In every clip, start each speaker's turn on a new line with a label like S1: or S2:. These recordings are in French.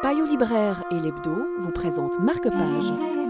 S1: Payot libraire et l'Hebdo vous présentent Marque-Page.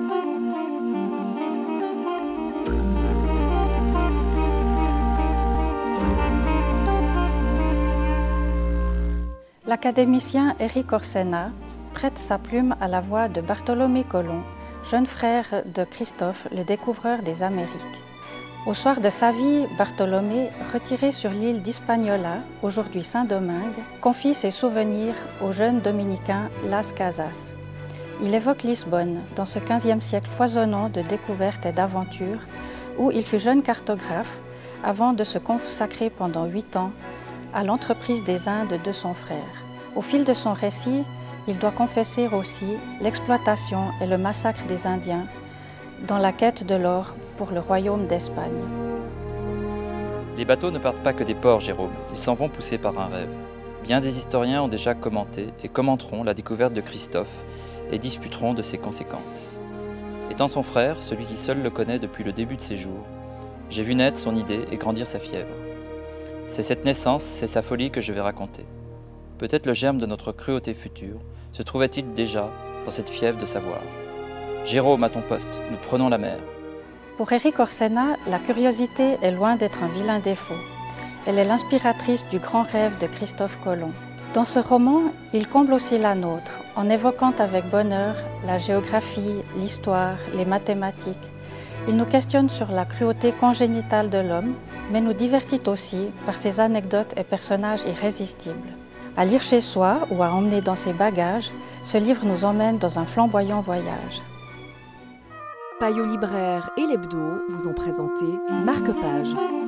S2: L'académicien Éric Orsena prête sa plume à la voix de Bartholomé Colomb, jeune frère de Christophe, le découvreur des Amériques. Au soir de sa vie, Bartholomé, retiré sur l'île d'Hispaniola, aujourd'hui Saint-Domingue, confie ses souvenirs au jeune dominicain Las Casas. Il évoque Lisbonne, dans ce XVe siècle foisonnant de découvertes et d'aventures, où il fut jeune cartographe avant de se consacrer pendant 8 ans à l'entreprise des Indes de son frère. Au fil de son récit, il doit confesser aussi l'exploitation et le massacre des Indiens dans la quête de l'or pour le royaume d'Espagne.
S3: Les bateaux ne partent pas que des ports, Jérôme, ils s'en vont poussés par un rêve. Bien des historiens ont déjà commenté et commenteront la découverte de Christophe et disputeront de ses conséquences. Étant son frère, celui qui seul le connaît depuis le début de ses jours, j'ai vu naître son idée et grandir sa fièvre. C'est cette naissance, c'est sa folie que je vais raconter. Peut-être le germe de notre cruauté future se trouvait-il déjà dans cette fièvre de savoir. Jérôme, à ton poste, nous prenons la mer.
S2: Pour Éric Orsena, la curiosité est loin d'être un vilain défaut. Elle est l'inspiratrice du grand rêve de Christophe Colomb. Dans ce roman, il comble aussi la nôtre, en évoquant avec bonheur la géographie, l'histoire, les mathématiques. Il nous questionne sur la cruauté congénitale de l'homme, mais nous divertit aussi par ses anecdotes et personnages irrésistibles. À lire chez soi ou à emmener dans ses bagages, ce livre nous emmène dans un flamboyant voyage.
S1: Payot libraire et l'Hebdo vous ont présenté Marque-Page.